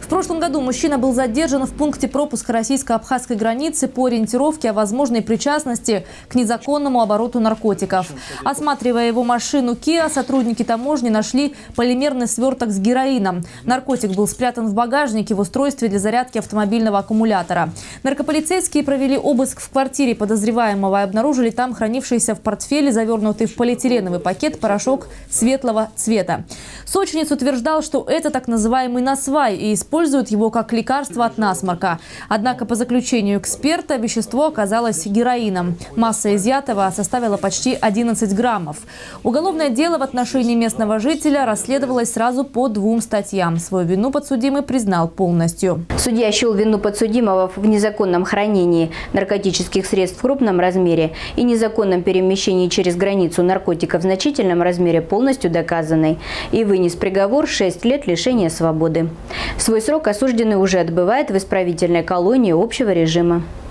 В прошлом году мужчина был задержан в пункте пропуска российско-абхазской границы по ориентировке о возможной причастности к незаконному обороту наркотиков. Осматривая его машину Kia, сотрудники таможни нашли полимерный сверток с героином. Наркотик был спрятан в багажнике в устройстве для зарядки автомобильного аккумулятора. Наркополицейские провели обыск в квартире подозреваемого и обнаружили там хранившийся в портфеле, завернутый в полиэтиленовый пакет, порошок светлого цвета. Сочинец утверждал, что это так называемый насвай и используют его как лекарство от насморка. Однако по заключению эксперта вещество оказалось героином. Масса изъятого составила почти 11 граммов. Уголовное дело в отношении местного жителя расследовалось сразу по 2 статьям. Свою вину подсудимый признал полностью. Судья счел вину подсудимого в незаконном хранении наркотических средств в крупном размере и незаконном перемещении через границу наркотиков в значительном размере полностью доказанной и вынес приговор 6 лет лишения свободы. Свой срок осужденный уже отбывает в исправительной колонии общего режима.